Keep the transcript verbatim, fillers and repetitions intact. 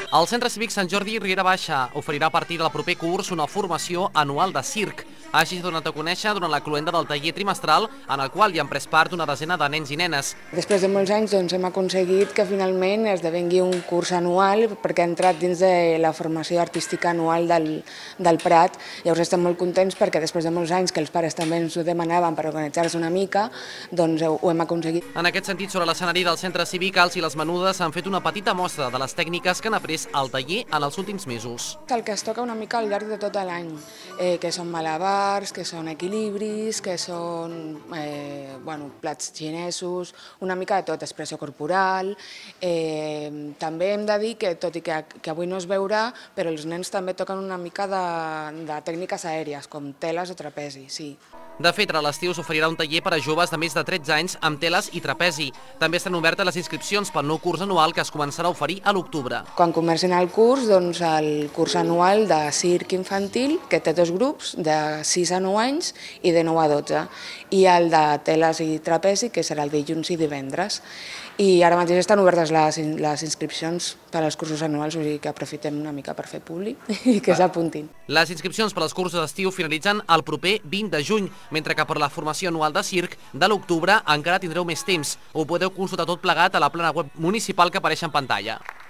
El Centre Cívic Sant Jordi Riera Baixa oferirà a partir del proper curs una formació anual de circ. Així s'ha donat a conèixer durant la cloenda del taller trimestral, en el qual hi han pres part una desena de nens i nenes. Després de molts anys doncs, hem aconseguit que finalment esdevengui un curs anual perquè ha entrat dins de la formació artística anual del, del Prat. Llavors estem molt contents perquè després de molts anys que els pares també ens ho demanaven per organitzar-se una mica, doncs ho hem aconseguit. En aquest sentit, sobre l'escenari del Centre Cívic, Els i les Menudes han fet una petita mostra de les tècniques que han après al taller en els últims mesos. El que es toca una mica al llarg de tot l'any, eh, que són malabars, que són equilibris, que són eh, bueno, plats xinesos, una mica de tot, expressió corporal. Eh, també hem de dir que, tot i que, que avui no es veurà, però els nens també toquen una mica de, de tècniques aèries, com teles o trapezi, sí. De fet, a l'estiu s'oferirà un taller per a joves de més de tretze anys amb teles i trapezi. També estan obertes les inscripcions pel nou curs anual que es començarà a oferir a l'octubre. Quan comencin el curs, doncs el curs anual de circ infantil, que té dos grups, de sis a nou anys i de nou a dotze, i el de teles i trapezi, que serà el dilluns i divendres. I ara mateix estan obertes les, les inscripcions per als cursos anuals, o sigui que aprofitem una mica per fer publi i que s'apuntin. Les inscripcions per als cursos d'estiu finalitzen el proper vint de juny, mentre que per la formació anual de circ de l'octubre encara tindreu més temps. Ho podeu consultar tot plegat a la plana web municipal que apareix en pantalla.